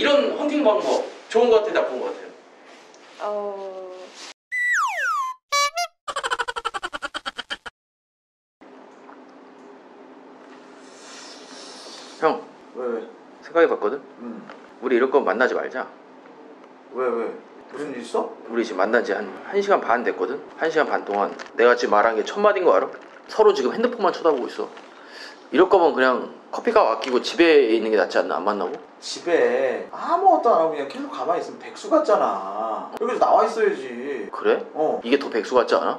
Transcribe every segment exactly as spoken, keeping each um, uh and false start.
이런 헌팅 방법 좋은 것 같아요, 나쁜 것 같아요? 어... 형 왜 왜? 생각해봤거든? 응. 우리 이럴 거면 만나지 말자. 왜 왜? 무슨 일 있어? 우리 지금 만난 지 한 한 시간 반 됐거든? 한 시간 반 동안 내가 지금 말한 게 첫 마디인 거 알아? 서로 지금 핸드폰만 쳐다보고 있어. 이럴 거면 그냥 커피값 아끼고 집에 있는 게 낫지 않나? 안 만나고? 집에 아무것도 안 하고 그냥 계속 가만히 있으면 백수 같잖아. 여기서 나와 있어야지. 그래? 어. 이게 더 백수 같지 않아?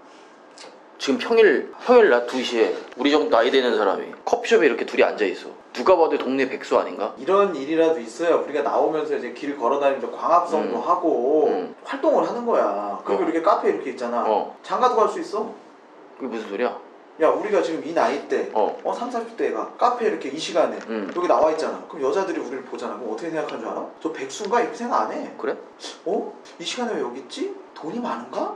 지금 평일 평일 낮 두 시에 우리 정도 나이 되는 사람이 커피숍에 이렇게 둘이 앉아있어. 누가 봐도 동네 백수 아닌가? 이런 일이라도 있어야 우리가 나오면서 이제 길 걸어다니면서 광합성도 음. 하고 음. 활동을 하는 거야. 그리고 어. 이렇게 카페 이렇게 있잖아. 어. 장가도 갈 수 있어. 그게 무슨 소리야? 야 우리가 지금 이 나이 때 어. 어, 삼, 사십 대가 카페 이렇게 이 시간에 음. 여기 나와 있잖아. 그럼 여자들이 우리를 보잖아. 그럼 어떻게 생각하는 줄 알아? 저 백수인가? 이렇게 생각 안 해. 그래? 어? 이 시간에 왜 여기 있지? 돈이 많은가?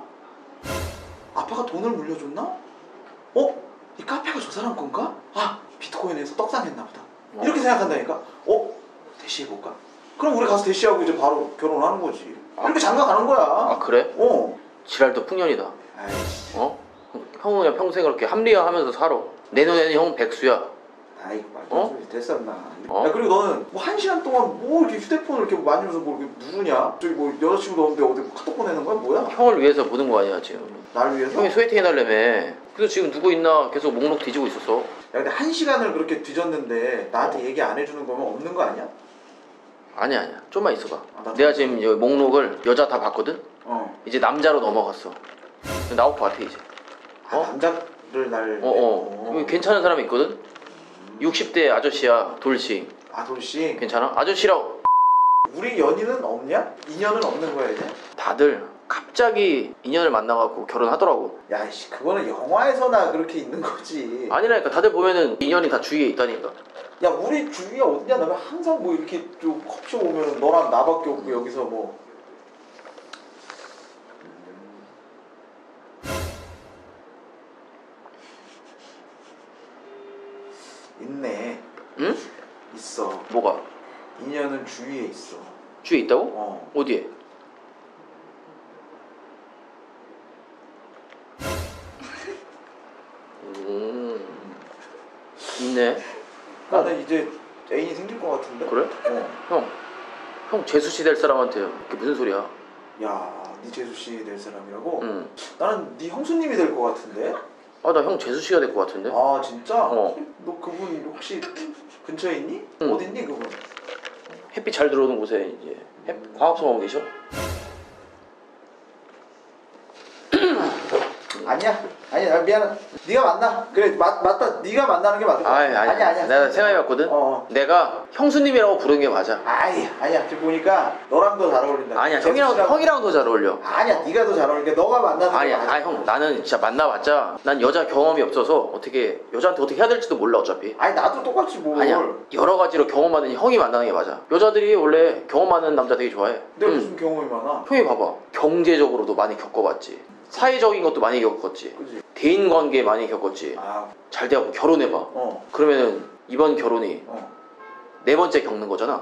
아빠가 돈을 물려줬나? 어? 이 카페가 저 사람 건가? 아 비트코인에서 떡상했나 보다. 어. 이렇게 생각한다니까? 어? 대시해볼까? 그럼 우리 가서 대시하고 이제 바로 결혼하는 거지. 이렇게 장가 가는 거야. 아 그래? 어. 지랄도 풍년이다. 아이씨. 어? 형은 그냥 평생 그렇게 합리화하면서 살아. 내 눈에는 형 백수야. 아이 말도 어? 안 소리 됐어 인마. 어? 야 그리고 너는 뭐 한 시간 동안 뭐 이렇게 휴대폰을 이렇게 만지면서 뭐 이렇게 누르냐? 저기 뭐 여자친구도 없는데 어디 카톡 보내는 거야? 뭐야? 형을 위해서 보는 거 아니야 지금. 날 위해서? 형이 소개팅 해달라며. 그래서 지금 누구 있나 계속 목록 뒤지고 있었어. 야 근데 한 시간을 그렇게 뒤졌는데 나한테 얘기 안 해주는 거면 없는 거 아니야? 아니야 아니야 좀만 있어봐. 아, 나 내가 지금 여기 목록을 여자 다 봤거든? 어. 이제 남자로 넘어갔어. 나올 것 같아 이제. 아, 어? 남자를 날 어어 어. 여기 괜찮은 사람이 있거든? 육십 대 아저씨야. 돌싱. 아 돌씨 괜찮아? 아저씨라고. 우리 연인은 없냐? 인연은 없는 거야 이제? 다들 갑자기 인연을 만나갖고 결혼하더라고. 야이씨 그거는 영화에서나 그렇게 있는 거지. 아니라니까. 다들 보면은 인연이 다 주위에 있다니까. 야 우리 주위에 어디냐? 나 항상 뭐 이렇게 좀 커피숍 오면 너랑 나밖에 없고 여기서 뭐 있네. 응? 있어. 뭐가? 인연은 주위에 있어. 주위에 있다고? 어. 어디에? 음... 있네. 나는 이제 애인이 생길 것 같은데? 그래? 어. 형, 형 재수씨 될 사람한테 그게 무슨 소리야? 야, 네 재수씨 될 사람이라고? 응. 나는 네 형수님이 될 것 같은데? 아, 나 형 재수씨가 될 것 같은데? 아, 진짜? 어. 너 그분 혹시 근처에 있니? 응. 어디 있니 그분? 햇빛 잘 들어오는 곳에 이제 햇... 광합성하고 계셔? 아니야. 아니야. 미안해. 네가 만나. 그래, 맞, 맞다. 네가 만나는 게 맞을 것 같아. 아니, 아니, 아니야, 아니야. 내가 생각해봤거든? 어. 내가 형수님이라고 부르는 게 맞아. 아이, 아니야. 지금 보니까 너랑 더 잘 어울린다. 아니야, 형이랑, 재수씨랑- 형이랑 더 잘 어울려. 아니야, 네가 더 잘 어울리니까 너가 만나는 게 아니야, 맞아. 아니, 형, 나는 진짜 만나봤자 난 여자 경험이 없어서 어떻게, 여자한테 어떻게 해야 될지도 몰라, 어차피. 아니, 나도 똑같이 뭘. 아니야, 여러 가지로 경험 많은 형이 만나는 게 맞아. 여자들이 원래 경험 많은 남자 되게 좋아해. 내가 응. 무슨 경험이 많아? 형이 봐봐. 경제적으로도 많이 겪어봤지. 사회적인 것도 많이 겪었지. 그지? 대인관계 많이 겪었지. 아, 잘 돼갖고 결혼해봐. 어, 그러면은 이번 결혼이 어. 네 번째 겪는 거잖아.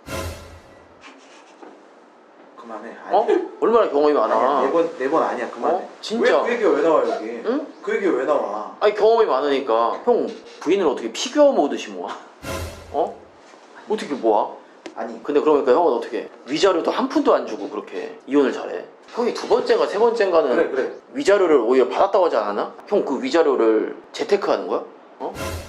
그만해. 아니, 어? 얼마나 경험이 많아. 아니야, 네 번, 네 번 아니야. 그만해. 어? 진짜. 왜 그 얘기가 왜 나와, 여기? 응? 그 얘기가 왜 나와? 아니 경험이 많으니까. 형 부인을 어떻게 피규어 모드시 모아? 어? 어떻게 모아? 아니, 근데 그러니까 형은 어떻게 위자료도 한 푼도 안 주고 그렇게 이혼을 잘해? 형이 두 번째인가 세 번째인가는 그래, 그래. 위자료를 오히려 받았다고 하지 않았나? 형 그 위자료를 재테크하는 거야? 어?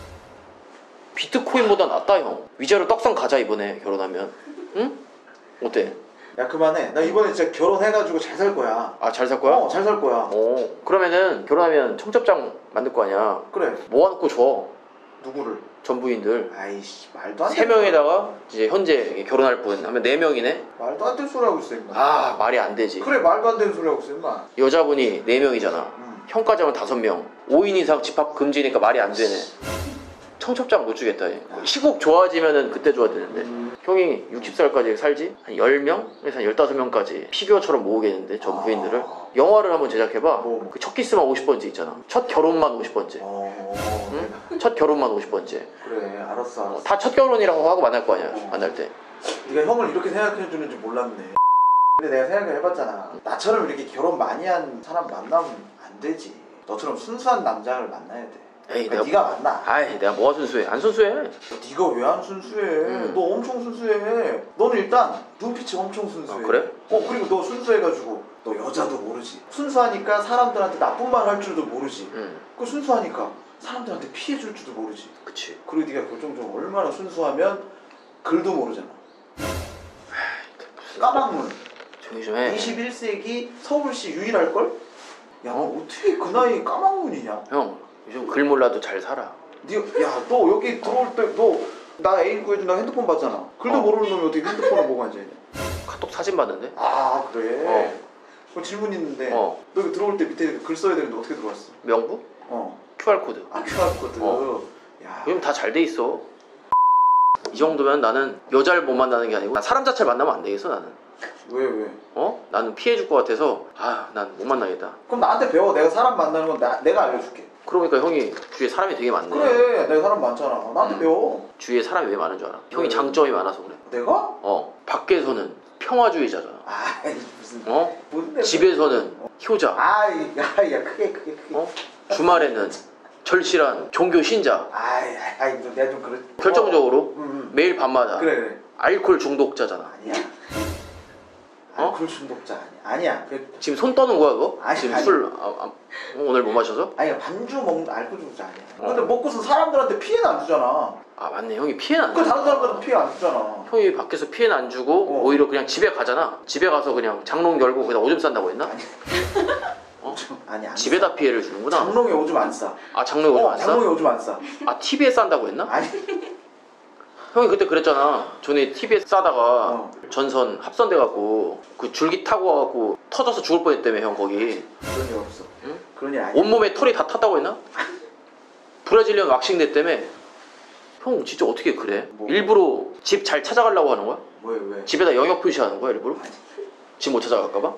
비트코인보다 낫다 형. 위자료 떡상 가자 이번에 결혼하면. 응? 어때? 야, 그만해. 나 이번에 진짜 결혼해가지고 잘 살 거야. 아 잘 살 거야? 어, 잘 살 거야. 어. 그러면은 결혼하면 청첩장 만들 거 아니야. 그래. 모아놓고 줘. 누구를? 전부인들. 아이씨, 말도 안 돼. 세 명에다가 이제 현재 결혼할 분 하면 네 명이네. 말도 안 되는 소리 하고 있어, 임마. 아 말이 안 되지. 그래, 말도 안 되는 소리 하고 있어, 임마. 여자분이 네 명이잖아. 응. 형까지 하면 다섯 명. 오 인 이상 집합 금지니까 말이 안 되네. 청첩장 못 주겠다. 얘. 시국 좋아지면은 그때 줘야 되는데. 음. 형이 육십 살까지 살지? 한 열 명에서 한 열다섯 명까지 피규어처럼 모으겠는데 전 부인들을. 아. 영화를 한번 제작해봐. 뭐. 그 첫 키스만 오십 번째 있잖아. 첫 결혼만 오십 번째. 어, 응? 첫 결혼만 오십 번째. 그래, 알았어, 어, 알았어. 다 첫 결혼이라고 하고 만날 거 아니야. 만날 때. 네가 형을 이렇게 생각해 주는 줄 몰랐네. 근데 내가 생각을 해봤잖아. 나처럼 이렇게 결혼 많이 한 사람 만나면 안 되지. 너처럼 순수한 남자를 만나야 돼. 에이, 그러니까 내가 네가 만나. 아이 내가 뭐가 순수해? 안 순수해. 네가 왜 안 순수해? 음. 너 엄청 순수해. 너는 일단 눈빛이 엄청 순수해. 아, 그래? 어 그리고 너 순수해가지고 너 여자도 모르지. 순수하니까 사람들한테 나쁜 말 할 줄도 모르지. 응. 그 순수하니까 사람들한테 피해 줄 줄도 모르지. 그치. 그리고 네가 결정적으로 얼마나 순수하면 글도 모르잖아. 까막눈. 조용히 좀 해. 이십일 세기 서울시 유일할걸? 야 어떻게 그 나이에 까막눈이냐? 형 요즘 글 몰라도 잘 살아. 야너 여기 들어올 때 너 나 애인 구해준다고 핸드폰 봤잖아. 글도 어. 모르는 놈이 어떻게 핸드폰을 보고 앉아있냐? 카톡 사진 봤는데? 아 그래? 어. 그 질문 있는데 어. 너 여기 들어올 때 밑에 글 써야 되는데 어떻게 들어왔어? 명부? 어. 큐알코드. 아 큐알코드. 어. 야. 요즘 다 잘 돼 있어. 이 정도면 나는 여자를 못 만나는 게 아니고 난 사람 자체를 만나면 안 되겠어 나는. 왜 왜? 어? 나는 피해 줄 것 같아서 아 난 못 만나겠다. 그럼 나한테 배워. 내가 사람 만나는 건 나, 내가 알려줄게. 그러니까 형이 주위에 사람이 되게 많네. 그래 내가 사람 많잖아. 나한테 음. 배워. 주위에 사람이 왜 많은 줄 알아? 형이 왜? 장점이 많아서 그래. 내가? 어. 밖에서는 평화주의자잖아. 아이 무슨 어? 뭔데? 집에서는 효자. 아이 야야 크게 크게 크게. 어? 주말에는 절실한 종교 신자. 아이 아이 너 내가 좀 그래. 결정적으로 응, 응. 매일 밤마다 그래 그래. 알코올 중독자잖아. 아니야. 어? 알코올 중독자 아니야. 아니야. 그 지금 손 떠는 거야 그거? 아니, 지금 아니. 술 아, 아, 오늘 못 마셔서? 아니야 반주 먹는 알코올 중독자 아니야. 어. 근데 먹고서 사람들한테 피해는 안 주잖아. 아 맞네 형이 피해는 안 그 줘. 다른 사람들은 피해 안 주잖아. 형이 밖에서 피해는 안 주고 어. 오히려 그냥 집에 가잖아. 집에 가서 그냥 장롱 열고 거기다 오줌 싼다고 했나? 아니. 어? 아니 안 집에다 피해를 주는구나. 장롱에 오줌 안 싸. 아 장롱에 오줌 어, 안 싸? 장롱에 오줌 안 싸. 아 티비에 싼다고 했나? 아니. 형이 그때 그랬잖아. 전에 티비에 싸다가 어. 전선 합선돼갖고 그 줄기 타고 와갖고 터져서 죽을 뻔했다며 형 거기. 그런 일 없어. 응? 그런 일 아니야. 온몸에 털이 다 탔다고 했나? 브라질리언 왁싱 됐다며. 형 진짜 어떻게 그래? 뭐. 일부러 집 잘 찾아가려고 하는 거야? 왜 왜? 집에다 영역 표시하는 거야 일부러? 집 못 찾아갈까봐?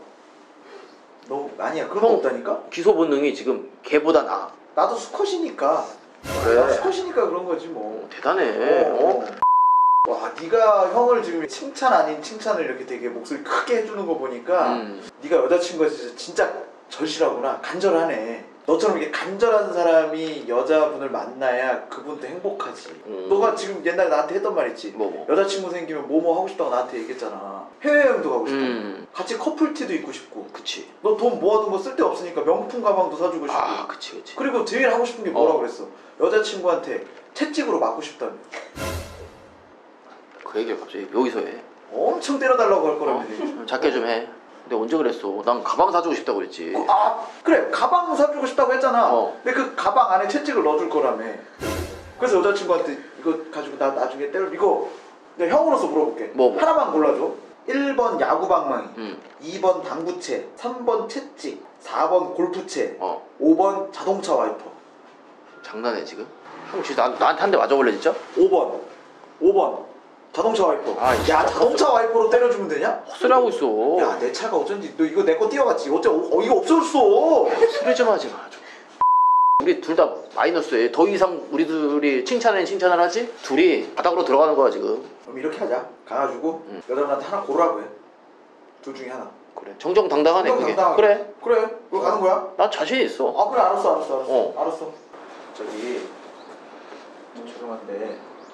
너 아니야 그런 거 형. 없다니까? 기소 본능이 지금 걔보다 나아. 나도 수컷이니까. 그래. 나도 수컷이니까 그런 거지 뭐. 어, 대단해. 어? 와 네가 형을 지금 칭찬 아닌 칭찬을 이렇게 되게 목소리 크게 해주는 거 보니까 음. 네가 여자친구가 진짜, 진짜 절실하구나. 간절하네. 너처럼 이렇게 간절한 사람이 여자분을 만나야 그분도 행복하지. 음. 너가 지금 옛날에 나한테 했던 말 있지. 뭐 뭐. 여자친구 생기면 뭐뭐 하고 싶다고 나한테 얘기했잖아. 해외여행도 가고 싶다고. 음. 같이 커플티도 입고 싶고. 그치. 너 돈 모아둔 거 쓸데없으니까 명품 가방도 사주고 싶고. 아 그치 그치. 그리고 제일 하고 싶은 게 뭐라고 어. 그랬어? 여자친구한테 채찍으로 맞고 싶다며. 그 얘기를 갑자기 여기서 해. 엄청 때려달라고 할 거라며. 어? 작게 좀 해. 근데 언제 그랬어? 난 가방 사주고 싶다고 그랬지. 어, 아 그래 가방 사주고 싶다고 했잖아. 어. 근데 그 가방 안에 채찍을 넣어줄 거라며. 그래서 여자친구한테 이거 가지고 나 나중에 때려. 이거 내가 형으로서 물어볼게. 뭐, 뭐? 하나만 골라줘. 일 번 야구방망이, 응. 이 번 당구채, 삼 번 채찍, 사 번 골프채, 어. 오 번 자동차 와이퍼. 장난해 지금? 형 진짜 나, 나한테 한 대 맞아볼래 진짜? 오 번 오 번 자동차 와이퍼. 아, 진짜 야 자동차 와이퍼로 때려주면 되냐? 헛소리 하고 있어. 야 내 차가 어쩐지 너 이거 내 거 띄워갔지. 어째 어, 이거 없어졌어. 소리 좀 하지 마. 좀. 우리 둘 다 마이너스에 더 이상 우리 둘이 칭찬에 칭찬을 하지? 둘이 바닥으로 들어가는 거야 지금. 그럼 이렇게 하자. 가가지고 응. 여자분한테 하나 고르라고 해. 둘 중에 하나. 그래. 정정당당하네 그게. 정정당당하게. 그래. 그래. 그거 가는 거야? 나 자신 있어. 아 그래 알았어 알았어 알았어. 어. 알았어. 저기 좀 죄송한데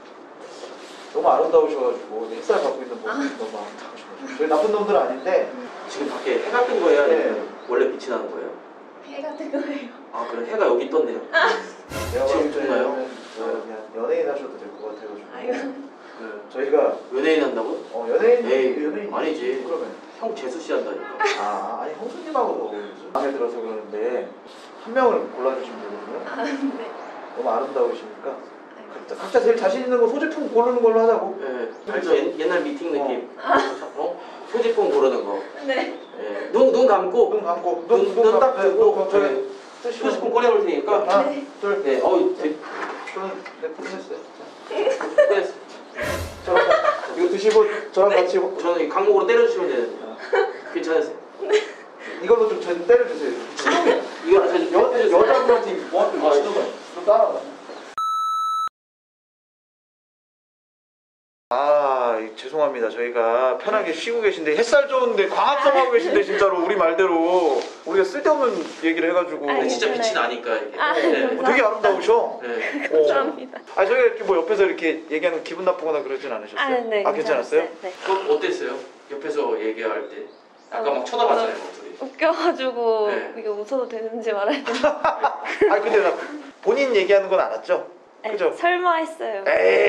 너무 아름다우셔가지고 햇살 받고 있는 모습이 너무 아름다우셔가지고 저희 나쁜 놈들은 아닌데 지금 밖에 해가 뜬 거예요? 아니면 원래 빛이 나는 거예요? 해가 뜨 거예요. 아 그래 해가 여기 떴네요. 내가 지금 봤을 때는 좋나요? 어, 그냥 연예인 하셔도 될 것 같아가지고 아이고. 그 저희가 연예인 한다고? 어 연예인 에이, 연예인 아니지. 그러면 형 재수 씨 한다니까. 아 아니 형수님하고도 어울리지. 마음에 들어서 그러는데 한 명을 골라주시면 되거든요. 아, 네. 너무 아름다우시니까 아이고. 각자, 각자 제일 자신 있는 거 소지품 고르는 걸로 하자고. 예, 알죠? 옛- 옛날 미팅 느낌. 어? 소지품 고르는 거. 네. 예. 눈, 눈 감고 눈 감고 눈, 눈, 눈 눈 딱 딱 뜨고 뜨고 저기 예. 뜨시고 소지품 꺼내올 테니까. 하나 네. 둘 네, 어이, 되- 저는 네 끝냈어요. 네, 저랑 이거 드시고 저랑 같이 뭐- 저는 이 강목으로 때려주시면 되는데 괜찮으세요? 이걸로 좀 저- 때려주세요. 치동이야. 이거 저, 여 여자분한테 뭐한테 아, 치는 거야? 너 따라와. 아, 이 죄송합니다. 저희가 편하게 쉬고 계신데 햇살 좋은데 광합성 하고 계신데 진짜로 우리 말대로 우리가 쓸데없는 얘기를 해가지고 아니, 진짜 빛이 괜찮아요. 나니까 이게. 아, 네. 어, 되게 아름다우셔. 네. 어. 감사합니다. 아 저희가 이렇게 뭐 옆에서 이렇게 얘기하는 기분 나쁘거나 그러진 않으셨어요? 아, 네, 아 괜찮았어요? 네. 그럼 어땠어요? 옆에서 얘기할 때 아까 어, 막 쳐다봤잖아요 목소리. 웃겨가지고 네. 이게 웃어도 되는지 말아야 되는지. 아 근데 나 본인 얘기하는 건 알았죠? 그죠? 설마 했어요.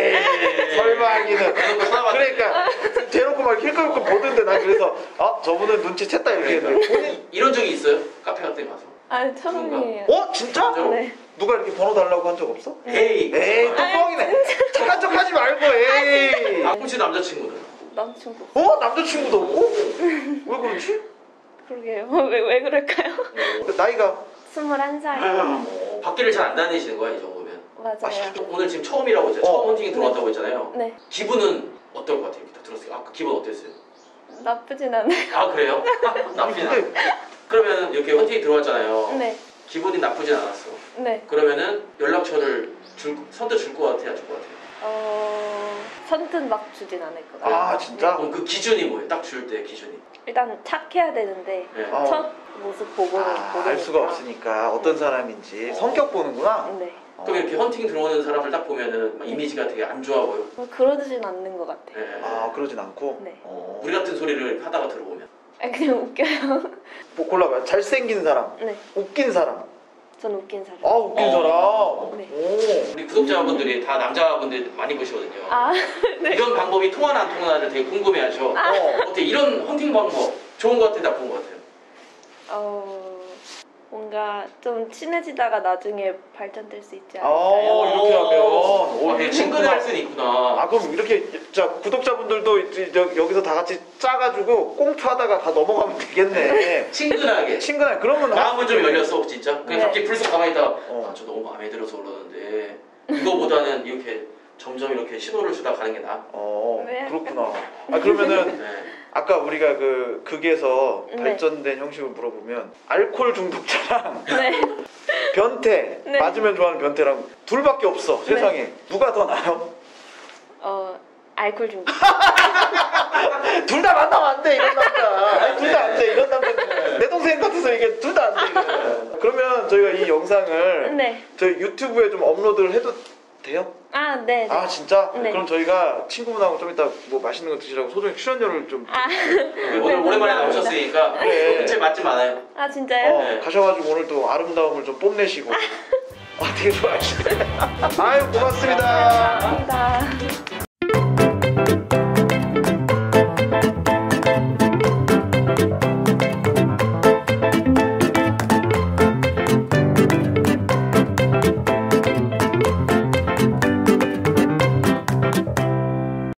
에이 설마 하기는 대놓고 쳐다봤는데. 그러니까 대놓고 막 힐끔힐끔 보던데 난 그래서 아 저분은 눈치챘다 이렇게 했는데 본인 이런 적이 있어요? 카페 같은 데 가서? 아니 처음이에요. 어? 진짜? 네. 누가 이렇게 번호 달라고 한 적 없어? 에이. 에이 뚜껑이네 착한 척 하지 말고 에이 아꿈치 남자친구는? 남친구. 어? 남자친구도 없고? 왜 그러지? 그러게요. 왜, 왜 그럴까요? 나이가 스물한 살. 어, 밖에를 잘 안 다니시는 거야 이 정도면? 맞아요. 오늘 지금 처음이라고 했잖아요. 어. 처음 헌팅이 들어왔다고 했잖아요. 네. 기분은 어떨 것 같아요? 이렇게 딱 들었어요. 아까 기분 어땠어요? 나쁘진 않아요. 아 그래요? 나쁘진 않아. 근데 그러면 이렇게 헌팅이 들어왔잖아요. 네. 기분이 나쁘진 않았어. 네. 그러면은 연락처를 줄, 선뜻 줄 것 같아요? 안 줄 것 같아요? 어... 선뜻 막 주진 않을 것 같아요. 아 진짜? 그럼 그 기준이 뭐예요? 딱 줄 때 기준이? 일단 착해야 되는데 네. 어. 첫 모습 보고는 아, 모르니까. 알 수가 없으니까 어떤 사람인지 성격 보는구나. 네. 어. 그럼 이렇게 헌팅 들어오는 사람을 딱 보면은 막 이미지가 되게 안 좋아 보여. 뭐 그러진 않는 것 같아요. 예. 아 그러진 않고. 네. 어. 우리 같은 소리를 하다가 들어오면. 아, 그냥 웃겨요. 뭐 골라봐요. 잘생긴 사람, 네. 웃긴 사람. 전 웃긴 사람. 아 웃긴 어. 사람. 네. 오. 우리 구독자분들이 다 남자분들 많이 보시거든요. 아, 이런 방법이 통하나 안 통하나를 되게 궁금해하죠. 어. 어때 이런 헌팅 방법 좋은 것 같아요, 나쁜 것 같아요? 어... 뭔가 좀 친해지다가 나중에 발전될 수 있지 아, 않을까요? 이렇게 하면. 오, 아, 되게 친근할 수는 있구나. 아 그럼 이렇게 자 구독자분들도 이제 여- 여기서 다 같이 짜가지고 꽁투하다가 다 넘어가면 되겠네. 친근하게. 친근한 그러면 마음은 좀 열렸어, 진짜. 그냥 네. 갑자기 불쑥 가만히 있다가 어. 아, 저 너무 마음에 들어서 그러는데 이거보다는 이렇게 점점 이렇게 신호를 주다 가는 게 나아. 어 네. 그렇구나. 아 그러면은 네. 아까 우리가 그 극에서 네. 발전된 형식을 물어보면 알코올 중독자랑 네. 변태 네. 맞으면 좋아하는 변태랑 둘밖에 없어 세상에. 누가 더 나아요? 어... 알코올 중독. 둘 다 만나면 안 돼 이런 남자. 아니 둘 다 안 돼 이런 남자. 내 동생 같아서 이게 둘 다 안 돼. 이거는. 그러면 저희가 이 영상을 네. 저희 유튜브에 좀 업로드를 해도 돼요? 아, 네. 네. 아 진짜? 네. 그럼 저희가 친구분하고 좀 이따 뭐 맛있는 거 드시라고 소정의 출연료를 좀 아, 네, 오늘 네, 오랜만에 감사합니다. 나오셨으니까 그래. 일체 맞지 않아요. 아 진짜요? 어, 네. 가셔가지고 오늘 또 아름다움을 좀 뽐내시고 아 되게 좋아하시네. 아유 고맙습니다. 감사합니다.